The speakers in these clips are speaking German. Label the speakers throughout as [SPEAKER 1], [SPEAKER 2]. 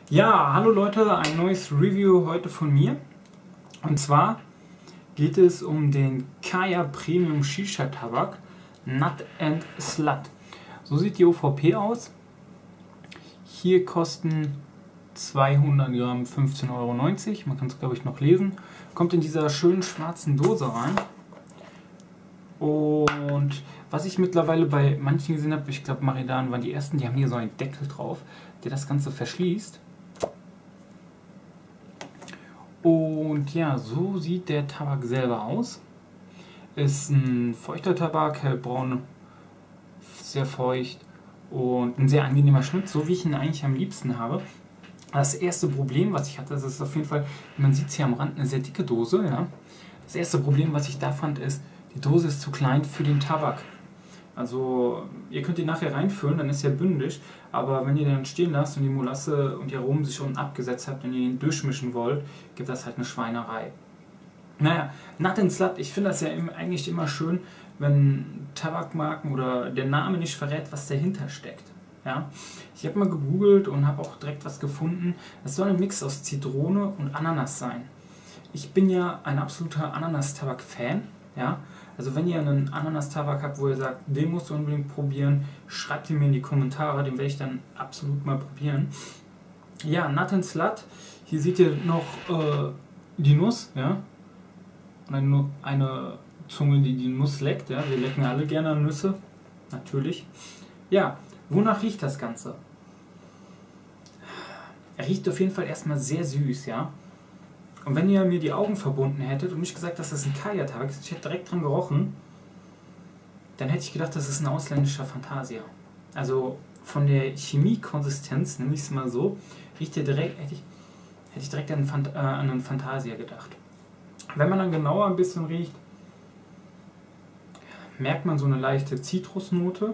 [SPEAKER 1] Ja, hallo Leute, ein neues Review heute von mir. Und zwar geht es um den Kaya Premium Shisha Tabak Nut and Slut. So sieht die OVP aus. Hier kosten 200 Gramm 15,90 Euro. Man kann es, glaube ich, noch lesen. Kommt in dieser schönen schwarzen Dose rein. Und was ich mittlerweile bei manchen gesehen habe, ich glaube Maridan waren die ersten, die haben hier so einen Deckel drauf, der das Ganze verschließt. Und ja, so sieht der Tabak selber aus. Ist ein feuchter Tabak, hellbraun, sehr feucht und ein sehr angenehmer Schnitt, so wie ich ihn eigentlich am liebsten habe. Das erste Problem, was ich hatte, das ist auf jeden Fall, man sieht es hier am Rand, eine sehr dicke Dose. Ja. Das erste Problem, was ich da fand, ist, die Dose ist zu klein für den Tabak. Also ihr könnt ihn nachher reinfüllen, dann ist er bündig, aber wenn ihr den stehen lasst und die Molasse und die Aromen sich unten abgesetzt habt und ihr ihn durchmischen wollt, gibt das halt eine Schweinerei. Naja, Nut and Slut, ich finde das ja eigentlich immer schön, wenn Tabakmarken oder der Name nicht verrät, was dahinter steckt. Ja? Ich habe mal gegoogelt und habe auch direkt was gefunden. Es soll ein Mix aus Zitrone und Ananas sein. Ich bin ja ein absoluter Ananas-Tabak-Fan. Ja? Also wenn ihr einen Ananas-Tabak habt, wo ihr sagt, den musst du unbedingt probieren, schreibt ihn mir in die Kommentare, den werde ich dann absolut mal probieren. Ja, Nut and Slut, hier seht ihr noch die Nuss, ja, und eine Zunge, die die Nuss leckt, ja, wir lecken alle gerne Nüsse, natürlich. Ja, wonach riecht das Ganze? Er riecht auf jeden Fall erstmal sehr süß, ja. Und wenn ihr mir die Augen verbunden hättet und nicht gesagt, dass das ein Kaya-Tabak ist, ich hätte direkt dran gerochen, dann hätte ich gedacht, das ist ein ausländischer Fantasia. Also von der Chemiekonsistenz, nenne ich es mal so, riecht der direkt, hätte ich direkt an einen Fantasia gedacht. Wenn man dann genauer ein bisschen riecht, merkt man so eine leichte Zitrusnote.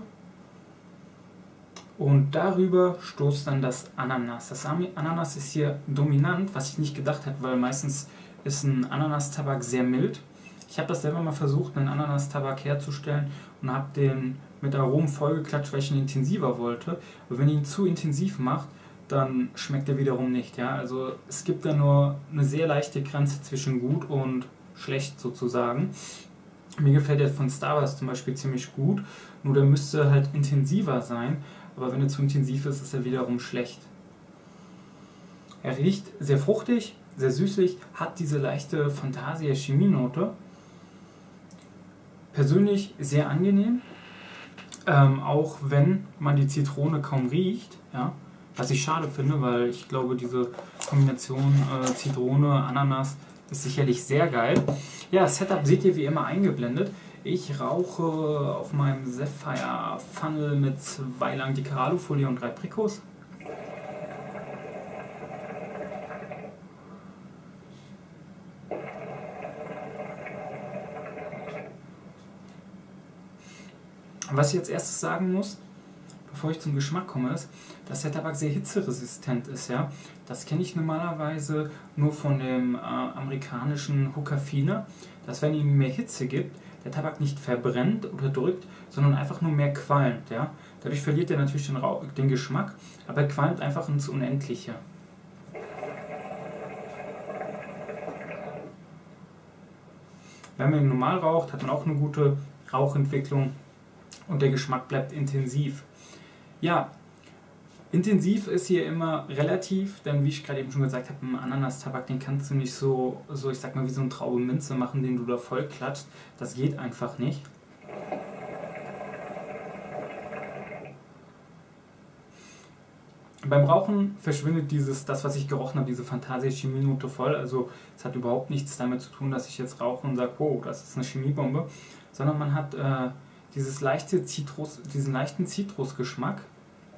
[SPEAKER 1] Und darüber stoßt dann das Ananas. Das Ananas ist hier dominant, was ich nicht gedacht habe, weil meistens ist ein Ananas-Tabak sehr mild. Ich habe das selber mal versucht, einen Ananas-Tabak herzustellen und habe den mit Aromen vollgeklatscht, weil ich ihn intensiver wollte. Aber wenn ihr ihn zu intensiv macht, dann schmeckt er wiederum nicht. Ja? Also es gibt da nur eine sehr leichte Grenze zwischen gut und schlecht sozusagen. Mir gefällt der von Starbucks zum Beispiel ziemlich gut, nur der müsste halt intensiver sein. Aber wenn er zu intensiv ist, ist er wiederum schlecht. Er riecht sehr fruchtig, sehr süßlich, hat diese leichte Fantasia-Chemienote. Persönlich sehr angenehm, auch wenn man die Zitrone kaum riecht. Ja? Was ich schade finde, weil ich glaube, diese Kombination Zitrone, Ananas ist sicherlich sehr geil. Ja, das Setup seht ihr wie immer eingeblendet. Ich rauche auf meinem Sapphire Funnel mit 2 lang dicke Alufolie und 3 Prikos. Was ich jetzt erstes sagen muss, bevor ich zum Geschmack komme, ist, dass der Tabak sehr hitzeresistent ist. Ja? Das kenne ich normalerweise nur von dem amerikanischen Hookah-Finer, dass wenn ihm mehr Hitze gibt, der Tabak nicht verbrennt oder drückt, sondern einfach nur mehr qualmt. Ja? Dadurch verliert er natürlich den Geschmack, aber er qualmt einfach ins Unendliche. Wenn man ihn normal raucht, hat man auch eine gute Rauchentwicklung und der Geschmack bleibt intensiv. Ja, intensiv ist hier immer relativ, denn wie ich gerade eben schon gesagt habe, einen Ananas-Tabak, den kannst du nicht so ich sag mal, wie so eine Traube Minze machen, den du da voll klatscht. Das geht einfach nicht. Beim Rauchen verschwindet das, was ich gerochen habe, diese Fantasia-Chemienote voll. Also es hat überhaupt nichts damit zu tun, dass ich jetzt rauche und sage, oh, das ist eine Chemiebombe. Sondern man hat diesen leichten Zitrusgeschmack.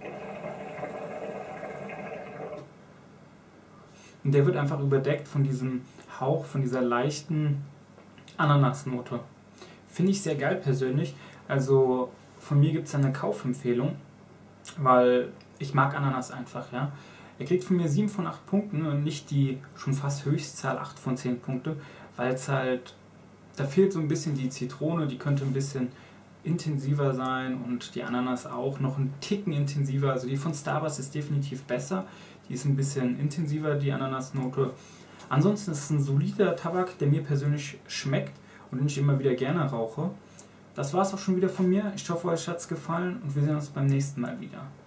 [SPEAKER 1] Und der wird einfach überdeckt von diesem Hauch, von dieser leichten Ananasnote. Finde ich sehr geil persönlich. Also von mir gibt es eine Kaufempfehlung, weil ich mag Ananas einfach. Ja. Er kriegt von mir 7 von 8 Punkten und nicht die schon fast Höchstzahl 8 von 10 Punkte, weil es halt, da fehlt so ein bisschen die Zitrone, die könnte ein bisschen intensiver sein und die Ananas auch noch einen Ticken intensiver. Also die von Starbucks ist definitiv besser. Die ist ein bisschen intensiver, die Ananasnote. Ansonsten ist es ein solider Tabak, der mir persönlich schmeckt und den ich immer wieder gerne rauche. Das war es auch schon wieder von mir. Ich hoffe, euch hat es gefallen und wir sehen uns beim nächsten Mal wieder.